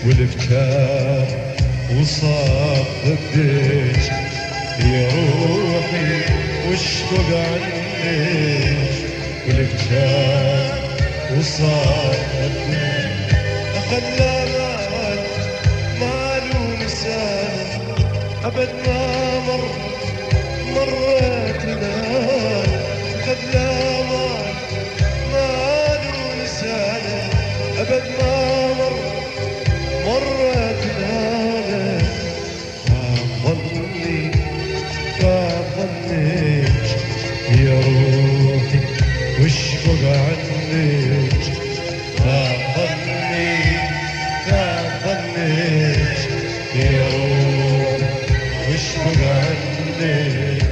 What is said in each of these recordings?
والبكاء وصاب ضدك يا روحي واشفق عنك، والبكاء وصاب ضدك خلى مال ونسان أبد ما مرت لنا، خلى مال ونسان أبد ما مرت لنا. فظنك يا روحي واشفق عنك، فظنك يا روحي واشفق عنك.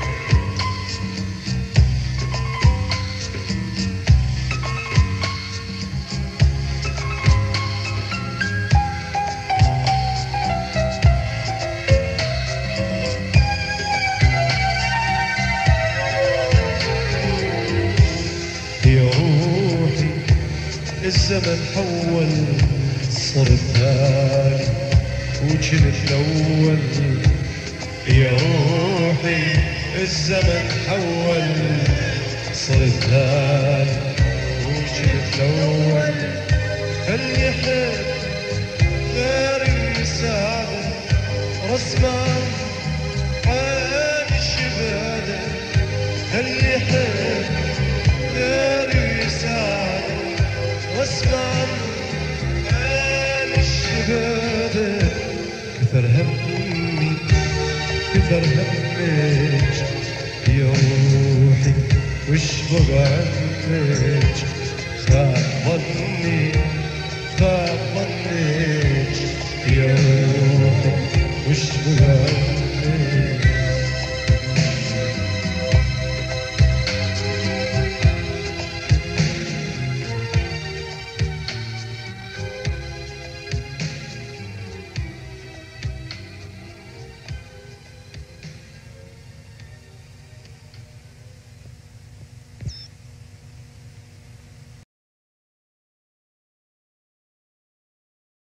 الزمن حول صرت ثاني وجنت الأول يا روحي، الزمن حول صرت ثاني وجنت الأول. اللي يحب غير يساعده رسمان عين الشباده، اللي يحب غير يساعده رسمان عين الشباده. كثر همي كثر همك يا روحي واشفق عنك، خاف ظني